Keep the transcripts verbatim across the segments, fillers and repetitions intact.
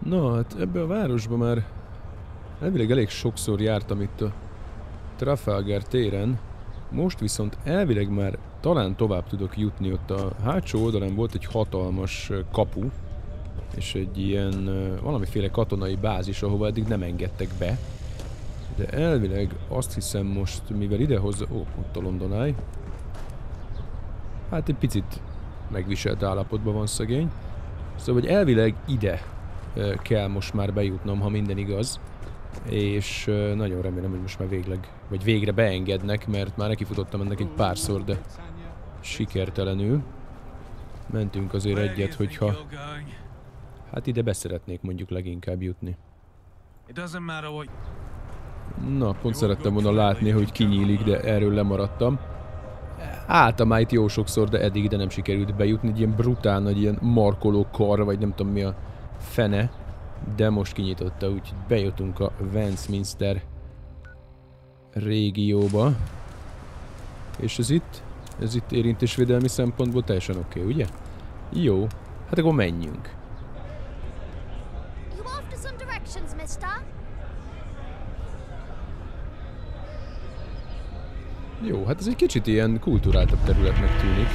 Na, hát ebbe a városba már elvileg elég sokszor jártam itt a Trafalgar téren. Most viszont elvileg már talán tovább tudok jutni. Ott a hátsó oldalán volt egy hatalmas kapu, és egy ilyen valamiféle katonai bázis, ahova eddig nem engedtek be. De elvileg azt hiszem most, mivel idehozza... Ó, ott a London Eye. Hát egy picit megviselt állapotban van szegény. Szóval, hogy elvileg ide kell most már bejutnom, ha minden igaz. És nagyon remélem, hogy most már végleg, vagy végre beengednek, mert már nekifutottam ennek egy párszor, de sikertelenül. Mentünk azért egyet, hogyha... Hát ide beszeretnék mondjuk leginkább jutni. Na, pont szerettem volna látni, hogy kinyílik, de erről lemaradtam. Álltam már itt jó sokszor, de eddig ide nem sikerült bejutni. Egy ilyen brutál nagy, ilyen markoló kar, vagy nem tudom mi a fene. De most kinyitotta, úgyhogy bejutunk a Westminster régióba. És ez itt? Ez itt érintésvédelmi szempontból teljesen oké, okay, ugye? Jó, hát akkor menjünk. Jó, hát ez egy kicsit ilyen kulturáltabb területnek tűnik.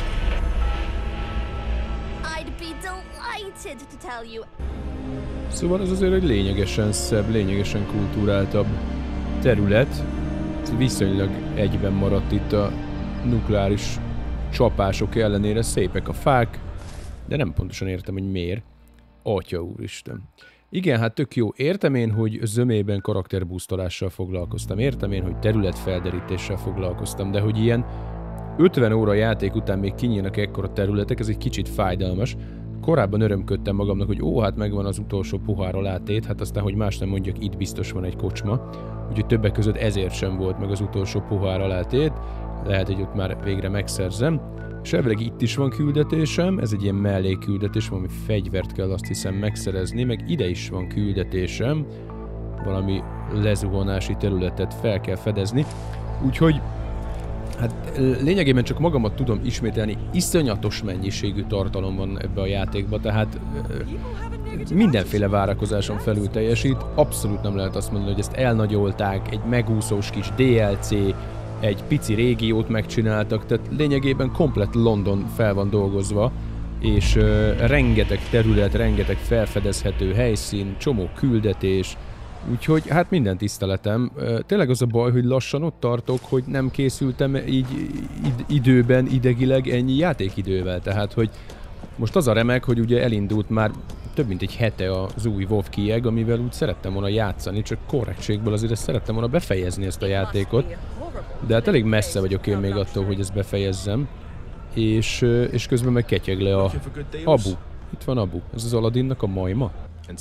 Szóval ez azért egy lényegesen szebb, lényegesen kulturáltabb terület. Ez viszonylag egyben maradt itt a nukleáris csapások ellenére. Szépek a fák, de nem pontosan értem, hogy miért. Atya úristen. Igen, hát tök jó. Értem én, hogy zömében karakterbúztolással foglalkoztam. Értem én, hogy területfelderítéssel foglalkoztam, de hogy ilyen ötven óra játék után még kinyílnak ekkora területek, ez egy kicsit fájdalmas. Korábban örömködtem magamnak, hogy ó, hát megvan az utolsó pohár alátét, hát aztán, hogy más nem mondjak, itt biztos van egy kocsma. Úgyhogy többek között ezért sem volt meg az utolsó pohár alátét. Lehet, hogy ott már végre megszerzem. És elvileg itt is van küldetésem, ez egy ilyen mellékküldetés, valami fegyvert kell azt hiszem megszerezni, meg ide is van küldetésem. Valami lezuhanási területet fel kell fedezni. Úgyhogy hát lényegében csak magamat tudom ismételni, iszonyatos mennyiségű tartalom van ebbe a játékba, tehát mindenféle várakozáson felül teljesít. Abszolút nem lehet azt mondani, hogy ezt elnagyolták, egy megúszós kis dé el cé, egy pici régiót megcsináltak, tehát lényegében komplett London fel van dolgozva, és uh, rengeteg terület, rengeteg felfedezhető helyszín, csomó küldetés, úgyhogy hát minden tiszteletem. Uh, tényleg az a baj, hogy lassan ott tartok, hogy nem készültem így id időben, idegileg ennyi játékidővel, tehát hogy most az a remek, hogy ugye elindult már több mint egy hete az új WoW kieg, amivel úgy szerettem volna játszani, csak korrektségből azért ezt szerettem volna befejezni ezt a játékot. De hát elég messze vagyok én még attól, hogy ezt befejezzem. És, és közben meg ketyeg le a Abu. Itt van Abu. Ez az Aladdinnak a majma.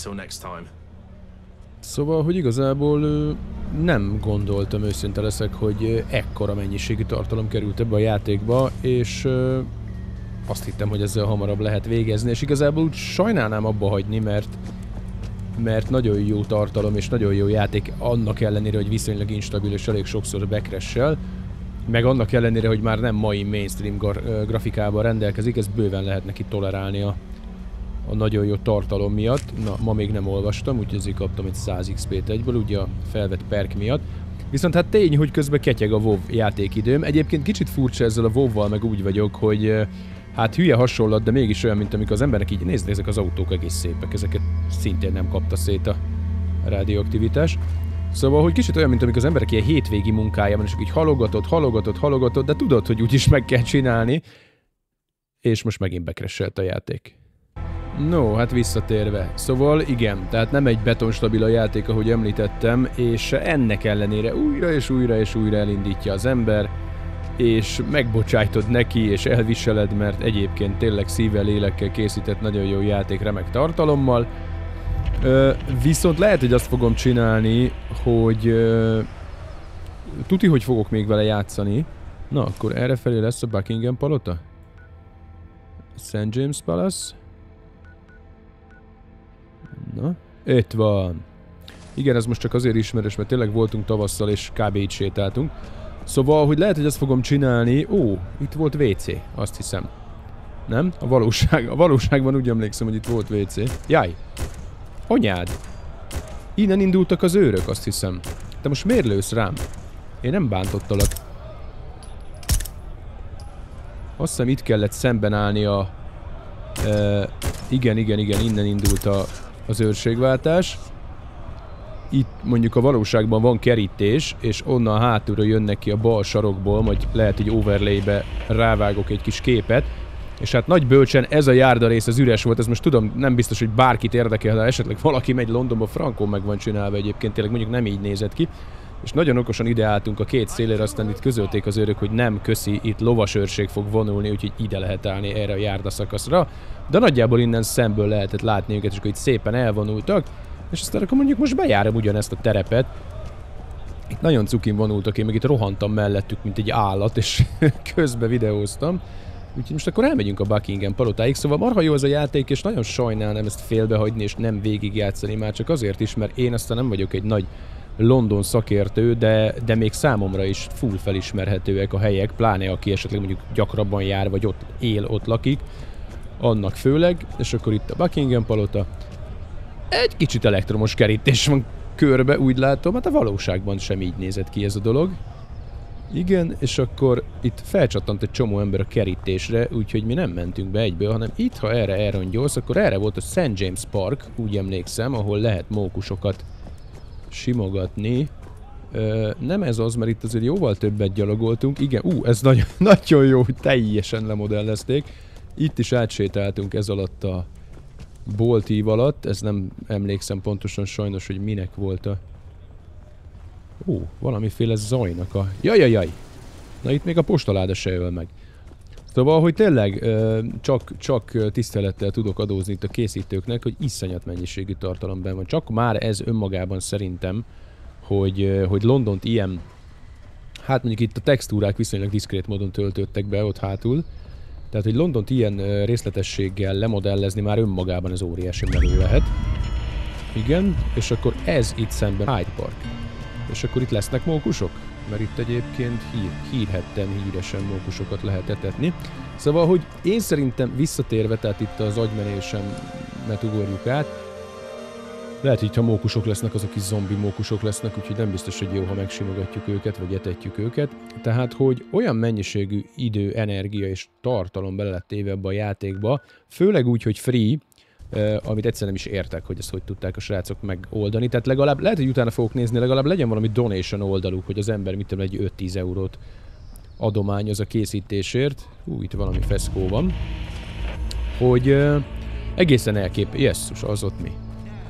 Szóval, hogy igazából nem gondoltam, őszinte leszek, hogy ekkora mennyiségű tartalom került ebbe a játékba, és azt hittem, hogy ezzel hamarabb lehet végezni, és igazából úgy sajnálnám abba hagyni, mert mert nagyon jó tartalom és nagyon jó játék, annak ellenére, hogy viszonylag instabil és elég sokszor backcrash-sel, meg annak ellenére, hogy már nem mai mainstream grafikával rendelkezik, ezt bőven lehet neki tolerálni a, a nagyon jó tartalom miatt. Na, ma még nem olvastam, úgyhogy ezért kaptam egy száz iksz pét egyből, ugye a felvett perk miatt. Viszont hát tény, hogy közben ketyeg a WoW játékidőm. Egyébként kicsit furcsa ezzel a WoW-val, meg úgy vagyok, hogy hát hülye hasonlat, de mégis olyan, mint amikor az emberek így néznek, ezek az autók egész szépek, ezeket szintén nem kapta szét a radioaktivitás. Szóval, hogy kicsit olyan, mint amikor az emberek ilyen hétvégi munkájában, és így halogatott, halogatott, halogatott, de tudod, hogy úgyis meg kell csinálni. És most megint bekresselt a játék. No, hát visszatérve. Szóval igen, tehát nem egy betonstabil a játék, ahogy említettem, és ennek ellenére újra és újra és újra elindítja az ember, és megbocsájtod neki, és elviseled, mert egyébként tényleg szívvel, lélekkel készített nagyon jó játék remek tartalommal. Ö, viszont lehet, hogy azt fogom csinálni, hogy ö, tuti, hogy fogok még vele játszani. Na, akkor errefelé lesz a Buckingham palota? Saint James Palace? Na, itt van. Igen, ez most csak azért ismerős, mert tényleg voltunk tavasszal, és kb. Így sétáltunk. Szóval, hogy lehet, hogy ezt fogom csinálni... Ó, itt volt vé cé, azt hiszem. Nem? A valóság, a valóságban úgy emlékszem, hogy itt volt vé cé. Jaj! Anyád! Innen indultak az őrök, azt hiszem. Te most miért lősz rám? Én nem bántottalak. Azt hiszem itt kellett szemben állni a... E, igen, igen, igen, innen indult a, az őrségváltás. Itt mondjuk a valóságban van kerítés, és onnan hátulra jönnek ki a bal sarokból, majd lehet egy overlaybe rávágok egy kis képet. És hát nagy bölcsen ez a járda rész az üres volt, ez most tudom, nem biztos, hogy bárkit érdekel, de esetleg valaki megy Londonba, frankon meg van csinálva egyébként, tényleg mondjuk nem így nézett ki. És nagyon okosan ide álltunk a két szélére, aztán itt közölték az őrök, hogy nem köszi, itt lovasőrség fog vonulni, úgyhogy ide lehet állni erre a járda szakaszra. De nagyjából innen szemből lehetett látni őket, és akkor itt szépen elvonultak. És aztán akkor mondjuk most bejárom ugyanezt a terepet. Itt nagyon cukin vonultak, én meg itt rohantam mellettük, mint egy állat, és közben videóztam. Úgyhogy most akkor elmegyünk a Buckingham palotáig, szóval marha jó az a játék, és nagyon sajnálnám ezt félbehagyni, és nem végigjátszani, már csak azért is, mert én aztán nem vagyok egy nagy London szakértő, de, de még számomra is full felismerhetőek a helyek, pláne aki esetleg mondjuk gyakrabban jár, vagy ott él, ott lakik, annak főleg, és akkor itt a Buckingham palota. Egy kicsit elektromos kerítés van körbe, úgy látom, hát a valóságban sem így nézett ki ez a dolog. Igen, és akkor itt felcsattant egy csomó ember a kerítésre, úgyhogy mi nem mentünk be egyből, hanem itt, ha erre elrongyolsz, akkor erre volt a Saint James Park, úgy emlékszem, ahol lehet mókusokat simogatni. Ö, nem ez az, mert itt azért jóval többet gyalogoltunk. Igen, ú, ez nagyon, nagyon jó, hogy teljesen lemodellezték. Itt is átsétáltunk ez alatt a boltív alatt, ez nem emlékszem pontosan sajnos, hogy minek volt a... Ó, valamiféle zajnak a... Jajajaj! Na itt még a postaláda se öl meg. Szóval, hogy tényleg csak, csak tisztelettel tudok adózni itt a készítőknek, hogy iszonyat mennyiségű tartalomban van. Csak már ez önmagában szerintem, hogy, hogy Londont ilyen... Hát mondjuk itt a textúrák viszonylag diszkrét módon töltöttek be ott hátul. Tehát, hogy Londont ilyen részletességgel lemodellezni már önmagában ez óriási menő lehet. Igen, és akkor ez itt szemben Hyde Park. És akkor itt lesznek mókusok? Mert itt egyébként hír, hírhettem, híresen mókusokat lehet etetni. Szóval, hogy én szerintem visszatérve, tehát itt az agymenésemet ugorjuk át, lehet, hogy ha mókusok lesznek, azok is zombi mókusok lesznek, úgyhogy nem biztos, hogy jó, ha megsimogatjuk őket, vagy etetjük őket. Tehát, hogy olyan mennyiségű idő, energia és tartalom bele lett téve ebbe a játékba, főleg úgy, hogy free, Uh, amit egyszerűen nem is értek, hogy ezt hogy tudták a srácok megoldani. Tehát legalább, lehet, hogy utána fogok nézni, legalább legyen valami donation oldaluk, hogy az ember mit tudom, egy öt-tíz eurót adományoz a készítésért. Hú, itt valami feszkó van. Hogy uh, egészen elkép... Jesszus, az ott mi?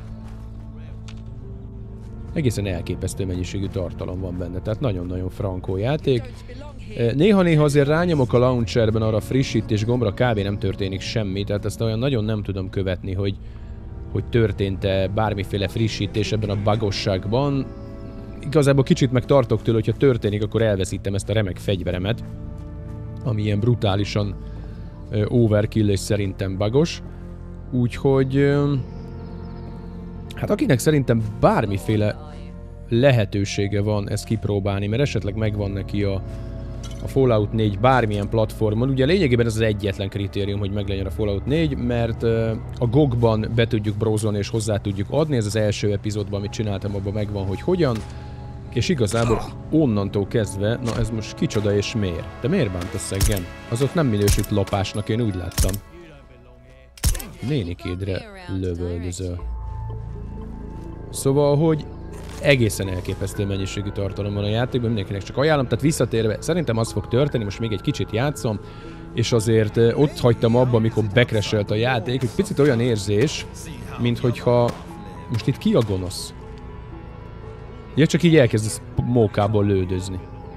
Egészen elképesztő mennyiségű tartalom van benne, tehát nagyon-nagyon frankó játék. Néha-néha azért rányomok a launcherben arra a frissítés gombra, kb. Nem történik semmi, tehát ezt olyan nagyon nem tudom követni, hogy, hogy történt-e bármiféle frissítés ebben a bugosságban. Igazából kicsit meg tartok tőle, hogyha történik, akkor elveszítem ezt a remek fegyveremet, ami ilyen brutálisan overkill és szerintem bugos. Úgyhogy... Hát akinek szerintem bármiféle lehetősége van ezt kipróbálni, mert esetleg megvan neki a, a Fallout négy bármilyen platformon. Ugye lényegében ez az egyetlen kritérium, hogy meglegyen a Fallout négy, mert uh, a gé o gé-ban be tudjuk browsolni és hozzá tudjuk adni. Ez az első epizódban, amit csináltam, abban megvan, hogy hogyan. És igazából onnantól kezdve, na ez most kicsoda és miért? De miért bántasz engem? Az ott nem minősült lopásnak, én úgy láttam. Nénikédre lövöldözöl. Szóval, hogy egészen elképesztő mennyiségű tartalom van a játékban, mindenkinek csak ajánlom, tehát visszatérve, szerintem az fog történni, most még egy kicsit játszom, és azért ott hagytam abba, amikor bekreselt a játék, egy picit olyan érzés, mint hogyha most itt ki a gonosz? Ja, csak így elkezdesz mókából lődözni.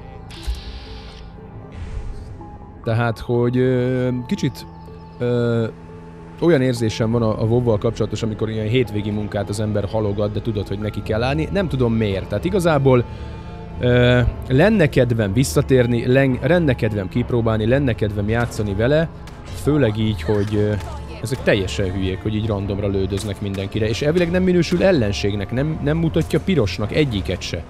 Tehát, hogy ö, kicsit ö, olyan érzésem van a, a WoW-val kapcsolatos, amikor ilyen hétvégi munkát az ember halogat, de tudod, hogy neki kell állni. Nem tudom miért. Tehát igazából ö, lenne kedvem visszatérni, len, lenne kedvem kipróbálni, lenne kedvem játszani vele, főleg így, hogy ö, ezek teljesen hülyék, hogy így randomra lődöznek mindenkire, és elvileg nem minősül ellenségnek, nem, nem mutatja pirosnak egyiket se.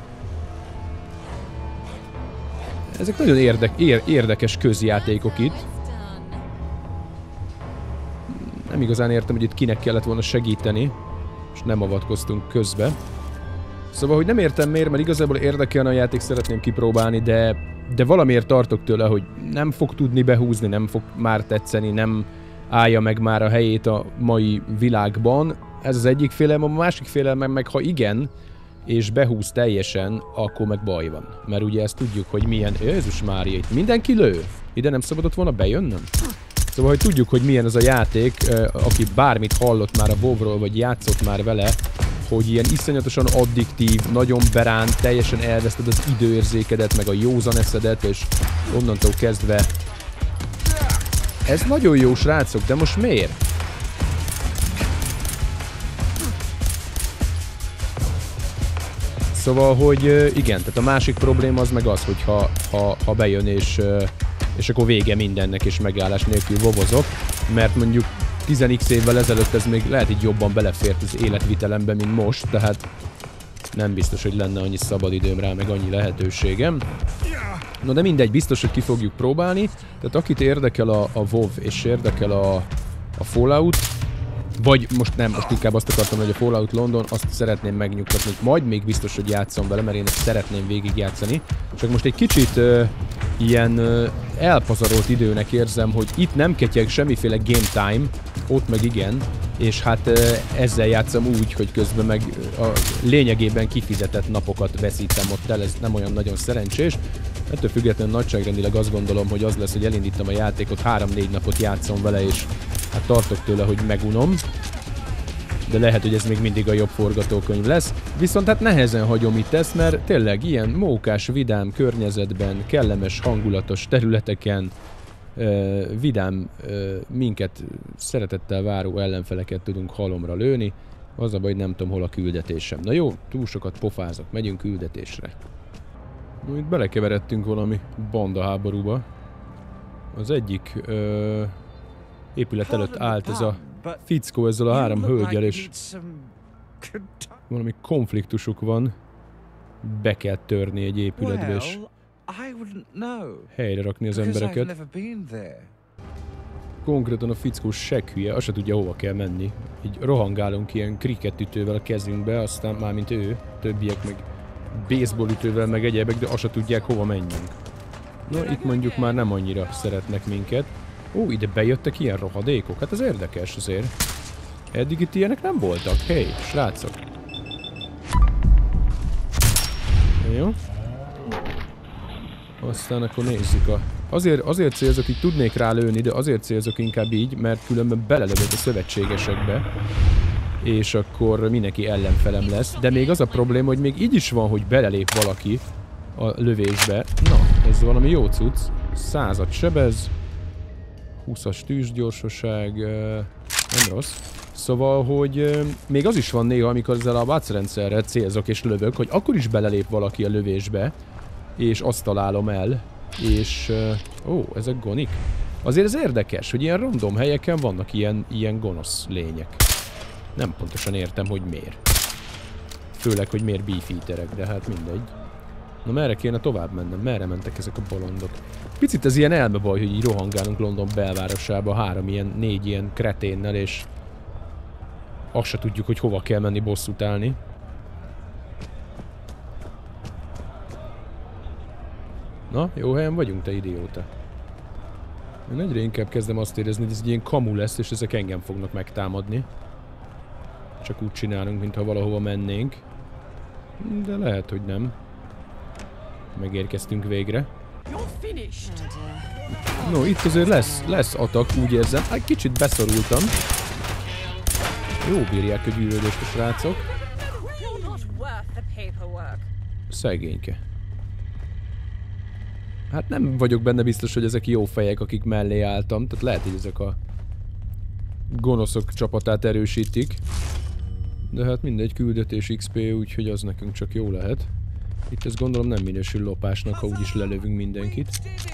Ezek nagyon érdek, ér, érdekes közjátékok itt. Nem igazán értem, hogy itt kinek kellett volna segíteni. és nem avatkoztunk közbe. Szóval, hogy nem értem miért, mert igazából érdekelne a játék, szeretném kipróbálni, de, de valamiért tartok tőle, hogy nem fog tudni behúzni, nem fog már tetszeni, nem állja meg már a helyét a mai világban. Ez az egyik félelem, a másik félelem meg, ha igen, és behúz teljesen, akkor meg baj van. Mert ugye ezt tudjuk, hogy milyen... Jézus Mária, itt mindenki lő! Ide nem szabadott volna bejönnöm? Szóval, hogy tudjuk, hogy milyen ez a játék, aki bármit hallott már a WoW-ról, vagy játszott már vele, hogy ilyen iszonyatosan addiktív, nagyon beránt, teljesen elveszted az időérzékedet, meg a józan eszedet, és onnantól kezdve... Ez nagyon jó, srácok, de most miért? Szóval, hogy igen, tehát a másik probléma az meg az, hogy ha, ha, ha bejön és, és akkor vége mindennek és megállás nélkül vovozok, mert mondjuk tíz x évvel ezelőtt ez még lehet így jobban belefért az életvitelembe, mint most, tehát nem biztos, hogy lenne annyi szabadidőm rá, meg annyi lehetőségem. No de mindegy, biztos, hogy ki fogjuk próbálni, tehát akit érdekel a, a WoW és érdekel a, a Fallout, vagy most nem, most inkább azt akartam, hogy a Fallout London, azt szeretném megnyugtatni, majd még biztos, hogy játszom vele, mert én ezt szeretném végigjátszani. Csak most egy kicsit uh, ilyen uh, elpazarolt időnek érzem, hogy itt nem ketyeg semmiféle game time, ott meg igen, és hát uh, ezzel játszom úgy, hogy közben meg a lényegében kifizetett napokat veszítem ott el, ez nem olyan nagyon szerencsés. Ettől függetlenül nagyságrendileg azt gondolom, hogy az lesz, hogy elindítom a játékot, három-négy napot játszom vele, és hát tartok tőle, hogy megunom. De lehet, hogy ez még mindig a jobb forgatókönyv lesz. Viszont hát nehezen hagyom itt ezt, mert tényleg ilyen mókás, vidám környezetben, kellemes, hangulatos területeken, uh, vidám, uh, minket szeretettel váró ellenfeleket tudunk halomra lőni. Az a baj, hogy nem tudom, hol a küldetésem. Na jó, túl sokat pofázok, megyünk küldetésre. No, itt belekeveredtünk valami bandaháborúba. Az egyik uh, épület előtt állt ez a fickó ezzel a három hölgyel, és valami konfliktusuk van. Be kell törni egy épületbe, és helyre rakni az embereket. Konkrétan a fickó segghülye, azt se tudja, hova kell menni. Így rohangálunk ilyen kriketütővel a kezünkbe, aztán már mint ő, többiek meg baseballütővel meg egyebek, de azt se tudják, hova menjünk. Na, itt mondjuk már nem annyira szeretnek minket. Ó, ide bejöttek ilyen rohadékok? Hát ez érdekes azért. Eddig itt ilyenek nem voltak. Hey, srácok. Jó. Aztán akkor nézzük a... Azért, azért célzok, így tudnék rá lőni, de azért célzok inkább így, mert különben belelövök a szövetségesekbe. És akkor mindenki ellenfelem lesz. De még az a probléma, hogy még így is van, hogy belelép valaki a lövésbe. Na, ez valami jó cucc. Százat sebez. húszas tűzgyorsaság, nem rossz. Szóval, hogy még az is van néha, amikor ezzel a vác rendszerrel célzok és lövök, hogy akkor is belelép valaki a lövésbe, és azt találom el, és... Ó, ezek gonik. Azért ez érdekes, hogy ilyen random helyeken vannak ilyen, ilyen gonosz lények. Nem pontosan értem, hogy miért. Főleg, hogy miért beefeaterek, de hát mindegy. Na merre kéne tovább mennem? Merre mentek ezek a bolondok? Picit ez ilyen elmebaj, hogy így rohangálunk London belvárosába három ilyen, négy ilyen kreténnel, és azt se tudjuk, hogy hova kell menni bosszút állni. Na, jó helyen vagyunk, te idióta. Én egyre inkább kezdem azt érezni, hogy ez egy ilyen kamu lesz, és ezek engem fognak megtámadni. Csak úgy csinálunk, mintha valahova mennénk. De lehet, hogy nem. Megérkeztünk végre. No, itt azért lesz, lesz atak, úgy érzem. Hát kicsit beszorultam. Jó bírják a gyűlölést a srácok. Szegényke. Hát nem vagyok benne biztos, hogy ezek jó fejek, akik mellé álltam. Tehát lehet, hogy ezek a gonoszok csapatát erősítik. De hát mindegy, küldetés iksz pé, úgyhogy az nekünk csak jó lehet. Itt ezt gondolom nem minősül lopásnak, ha úgyis lelövünk mindenkit.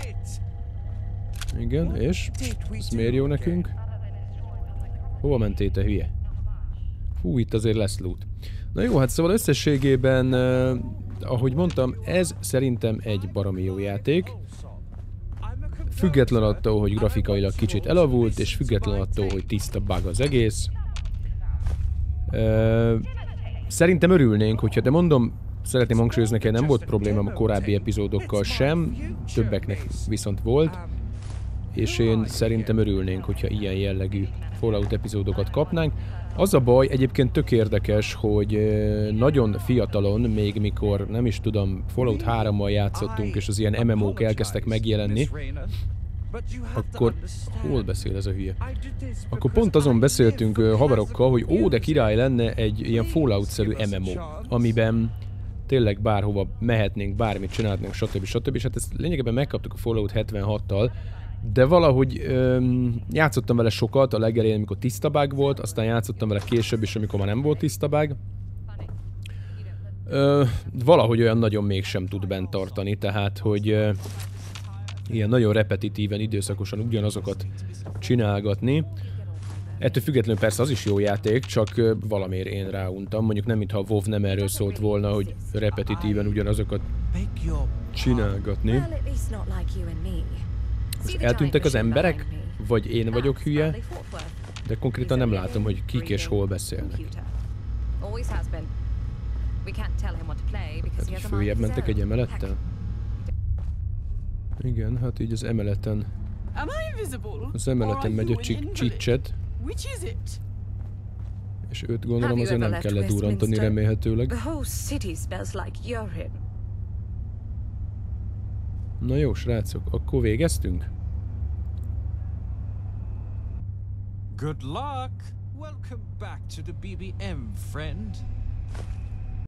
Igen, és? Ez miért jó nekünk? Hova mentél, te hülye? Hú, itt azért lesz loot. Na jó, hát szóval összességében, uh, ahogy mondtam, ez szerintem egy baromi jó játék. Független attól, hogy grafikailag kicsit elavult, és független attól, hogy tiszta bug az egész. Ö, szerintem örülnénk, hogyha, de mondom, szeretném hangsúlyozni, nekem nem volt problémám a korábbi epizódokkal sem, többeknek viszont volt, és én szerintem örülnénk, hogyha ilyen jellegű Fallout epizódokat kapnánk. Az a baj, egyébként tök érdekes, hogy nagyon fiatalon, még mikor, nem is tudom, Fallout hárommal játszottunk, és az ilyen em em ó-k elkezdtek megjelenni, akkor... Hol beszél ez a hülye? Akkor pont azon beszéltünk haverokkal, hogy ó, de király lenne egy ilyen Fallout-szerű em em ó, amiben tényleg bárhova mehetnénk, bármit csinálhatnánk, stb. stb. És hát ezt lényegében megkaptuk a Fallout hetvenhattal, de valahogy öm, játszottam vele sokat, a legelején, amikor tiszta bug volt, aztán játszottam vele később is, amikor már nem volt tiszta bug. Ö, valahogy olyan nagyon mégsem tud bent tartani, tehát hogy ö, ilyen nagyon repetitíven, időszakosan ugyanazokat csinálgatni. Ettől függetlenül persze az is jó játék, csak ö, valamiért én ráuntam. Mondjuk nem, mintha a WoW nem erről szólt volna, hogy repetitíven ugyanazokat csinálgatni. Most eltűntek az emberek? Vagy én vagyok hülye? De konkrétan nem látom, hogy kik és hol beszélnek. Hát, hogy följebb mentek egy emelettel? Igen, hát így az emeleten... Az emeleten megy a csicset. És őt gondolom azért nem kell ledurrantani remélhetőleg. Na jó, srácok, akkor végeztünk? Good luck. Welcome back to the B B M, friend.